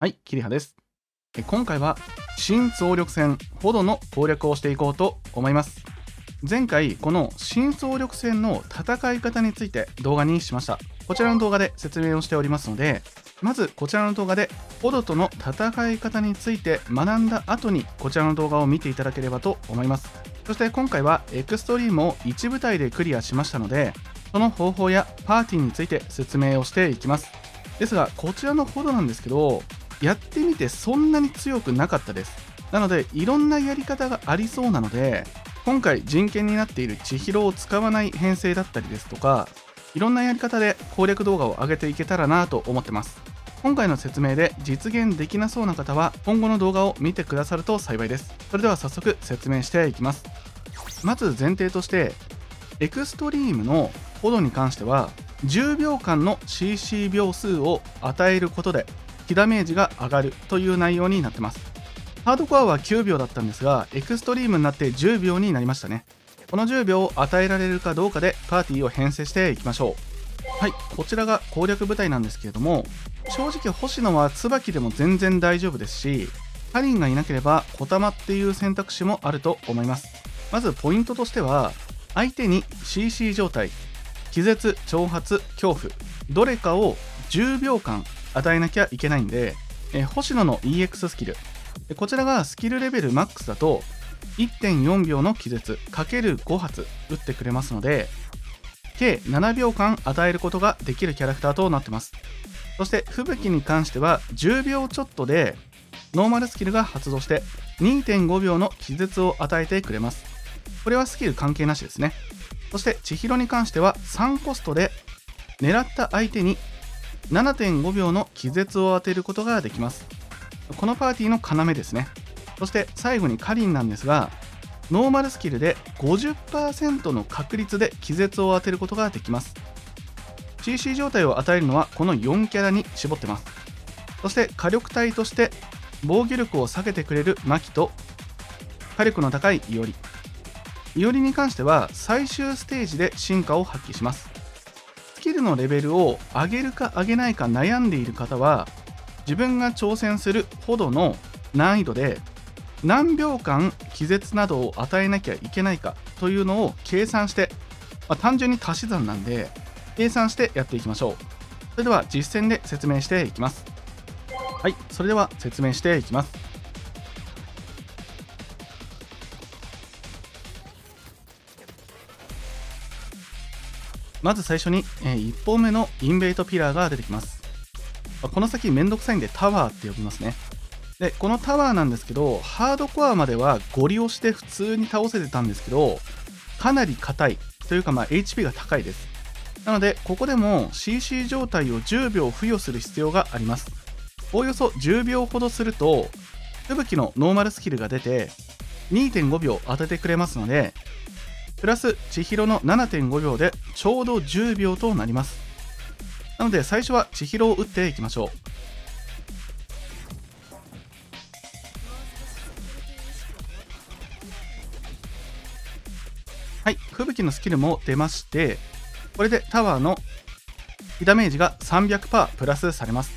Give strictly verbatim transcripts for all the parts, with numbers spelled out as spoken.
はい、キリハです。え今回は新総力戦フォドの攻略をしていこうと思います。前回この新総力戦の戦い方について動画にしました。こちらの動画で説明をしておりますので、まずこちらの動画でフォドとの戦い方について学んだ後にこちらの動画を見ていただければと思います。そして今回はエクストリームをいち部隊でクリアしましたので、その方法やパーティーについて説明をしていきます。ですがこちらのフォドなんですけど、やってみてそんなに強くなかったです。なのでいろんなやり方がありそうなので、今回人権になっている千尋を使わない編成だったりですとか、いろんなやり方で攻略動画を上げていけたらなと思ってます。今回の説明で実現できなそうな方は今後の動画を見てくださると幸いです。それでは早速説明していきます。まず前提として、エクストリームのフォドに関してはじゅうびょうかんの シーシー 秒数を与えることで被ダメージが上がるという内容になってます。ハードコアはきゅうびょうだったんですが、エクストリームになってじゅうびょうになりましたね。このじゅうびょうを与えられるかどうかでパーティーを編成していきましょう。はい、こちらが攻略部隊なんですけれども、正直星野は椿でも全然大丈夫ですし、カリンがいなければ小玉っていう選択肢もあると思います。まずポイントとしては、相手に シーシー 状態、気絶、挑発、恐怖どれかをじゅうびょうかん与えなきゃいけないんで、え星野の イーエックス スキル、こちらがスキルレベルマックスだと いってんよんびょうの気絶 かけるご 発打ってくれますので、計ななびょうかん与えることができるキャラクターとなってます。そして吹雪に関してはじゅうびょうちょっとでノーマルスキルが発動して にてんごびょうの気絶を与えてくれます。これはスキル関係なしですね。そして千尋に関してはさんコストで狙った相手に ななてんごびょうの気絶を当てることができます。このパーティーの要ですね。そして最後にカリンなんですが、ノーマルスキルで ごじゅっパーセント の確率で気絶を当てることができます。 シーシー 状態を与えるのはこのよんキャラに絞ってます。そして火力帯として防御力を下げてくれるマキと火力の高いイオリ。イオリに関しては最終ステージで進化を発揮します。スキルのレベルを上げるか上げないか悩んでいる方は、自分が挑戦するフォドの難易度で何秒間気絶などを与えなきゃいけないかというのを計算して、まあ、単純に足し算なんで計算してやっていきましょう。それでは実践で説明していきます。はい、それでは説明していきます。まず最初に、えー、いち本目のインベートピラーが出てきます。この先めんどくさいんでタワーって呼びますね。で、このタワーなんですけど、ハードコアまではゴリ押して普通に倒せてたんですけど、かなり硬いというか、まあ エイチピー が高いです。なのでここでも シーシー 状態をじゅうびょう付与する必要があります。おおよそじゅうびょうほどすると吹雪のノーマルスキルが出て にてんごびょう当ててくれますので、プラス千尋の ななてんごびょうでちょうどじゅうびょうとなります。なので最初は千尋を打っていきましょう。はい、吹雪のスキルも出まして、これでタワーの被ダメージが さんびゃくパーセント プラスされます。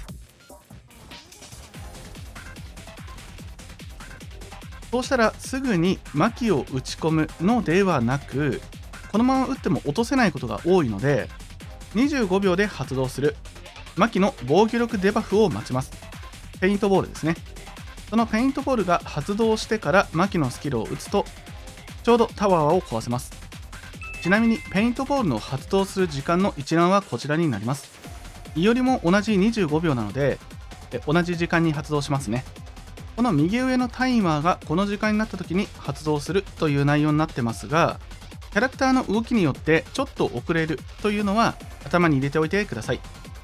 そうしたらすぐにマキを打ち込むのではなく、このまま打っても落とせないことが多いので、にじゅうごびょうで発動するマキの防御力デバフを待ちます。ペイントボールですね。そのペイントボールが発動してからマキのスキルを打つとちょうどタワーを壊せます。ちなみにペイントボールの発動する時間の一覧はこちらになります。イオリも同じにじゅうごびょうなので同じ時間に発動しますね。この右上のタイマーがこの時間になった時に発動するという内容になってますが、キャラクターの動きによってちょっと遅れるというのは頭に入れておいてください。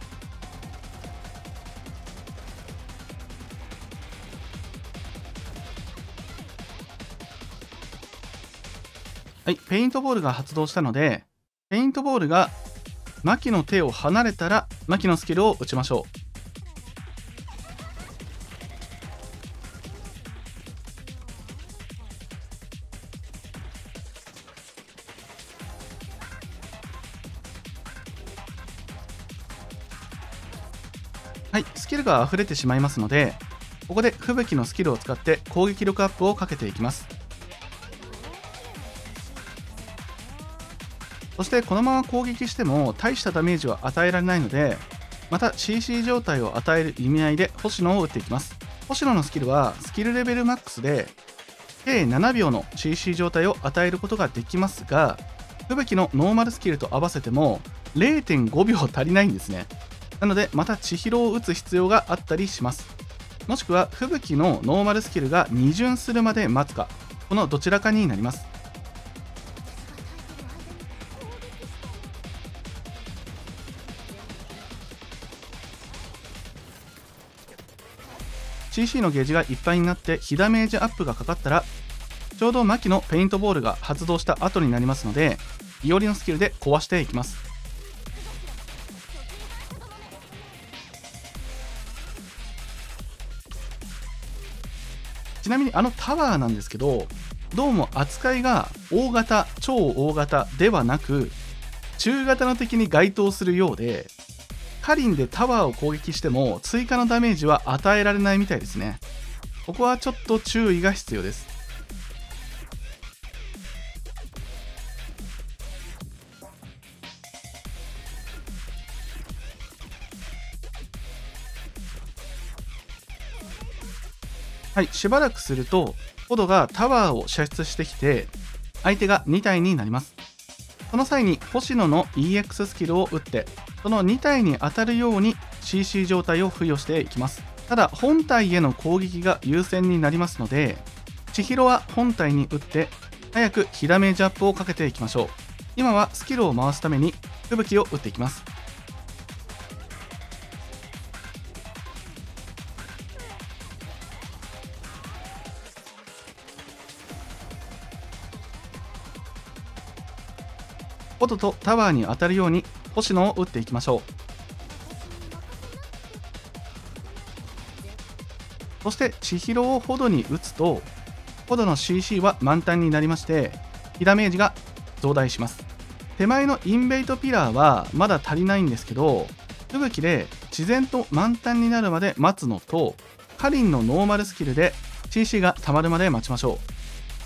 はい、ペイントボールが発動したので、ペイントボールがマキの手を離れたらマキのスキルを打ちましょう。 はい、スキルが溢れてしまいますので、ここで吹雪のスキルを使って攻撃力アップをかけていきます。そしてこのまま攻撃しても大したダメージは与えられないので、また シーシー 状態を与える意味合いで星野を打っていきます。星野のスキルはスキルレベルマックスで計ななびょうの シーシー 状態を与えることができますが、吹雪のノーマルスキルと合わせても れいてんごびょう足りないんですね。なのでまた千尋を打つ必要があったりします。もしくは吹雪のノーマルスキルがに巡するまで待つか、このどちらかになります。シーシー のゲージがいっぱいになって火ダメージアップがかかったら、ちょうどマキのペイントボールが発動した後になりますので、いおりのスキルで壊していきます。ちなみにあのタワーなんですけど、どうも扱いが大型、超大型ではなく中型の敵に該当するようで、カリンでタワーを攻撃しても追加のダメージは与えられないみたいですね。ここはちょっと注意が必要です。はい、しばらくするとポドがタワーを射出してきて相手がに体になります。その際に星野の イーエックス スキルを打ってそのに体に当たるように シーシー 状態を付与していきます。ただ本体への攻撃が優先になりますので、千尋は本体に打って早く火ダメージアップをかけていきましょう。今はスキルを回すために吹雪を打っていきます。ポドとタワーに当たるように星野を打っていきましょう。そして千尋をポドに打つとポドの シーシー は満タンになりまして火ダメージが増大します。手前のインベイトピラーはまだ足りないんですけど、吹雪で自然と満タンになるまで待つのと、カリンのノーマルスキルで シーシー が溜まるまで待ちましょう。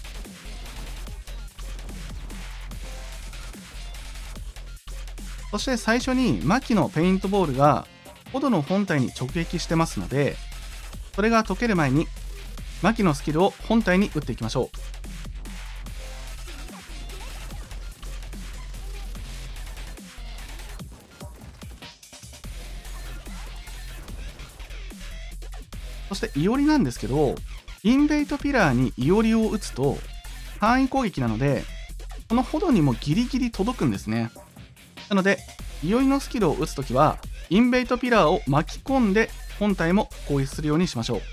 そして最初にマキのペイントボールがポドの本体に直撃してますので、それが解ける前にマキのスキルを本体に打っていきましょう。そしてイオリなんですけど、インベイトピラーにイオリを打つと範囲攻撃なのでこのほどにもギリギリ届くんですね。なのでイオリのスキルを打つときはインベイトピラーを巻き込んで本体も攻撃するようにしましょう。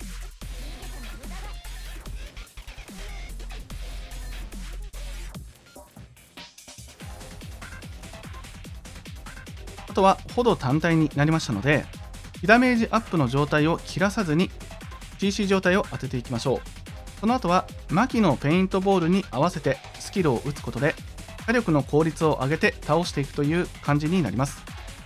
あとはほど単体になりましたので、火ダメージアップの状態を切らさずに シーシー 状態を当てていきましょう。その後はマキのペイントボールに合わせてスキルを打つことで火力の効率を上げて倒していくという感じになります。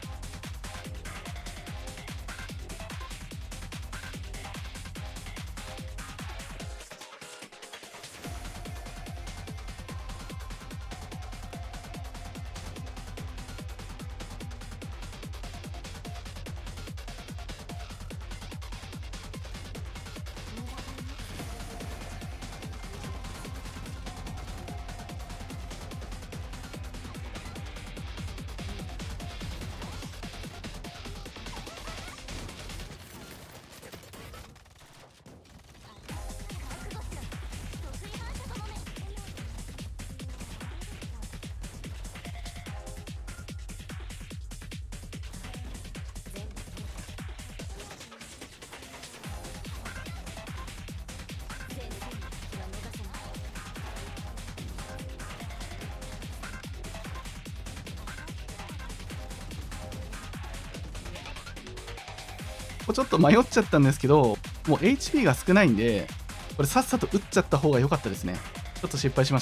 ちょっと迷っちゃったんですけど、もう エイチピー が少ないんで、これさっさと打っちゃった方が良かったですね。ちょっと失敗しました。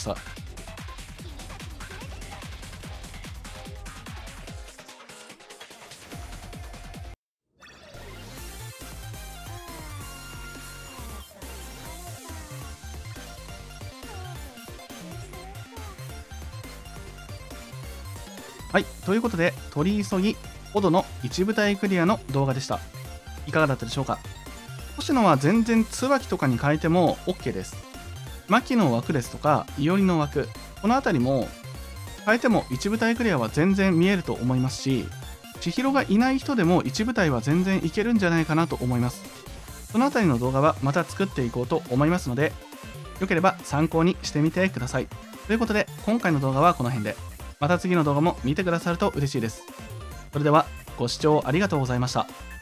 はい、ということで、取り急ぎ、オドの一部隊クリアの動画でした。いかがだったでしょうか。星野は全然椿とかに変えても OK です。牧の枠ですとか、いおりの枠、この辺りも変えても一部隊クリアは全然見えると思いますし、千尋がいない人でも一部隊は全然いけるんじゃないかなと思います。その辺りの動画はまた作っていこうと思いますので、よければ参考にしてみてください。ということで、今回の動画はこの辺で、また次の動画も見てくださると嬉しいです。それでは、ご視聴ありがとうございました。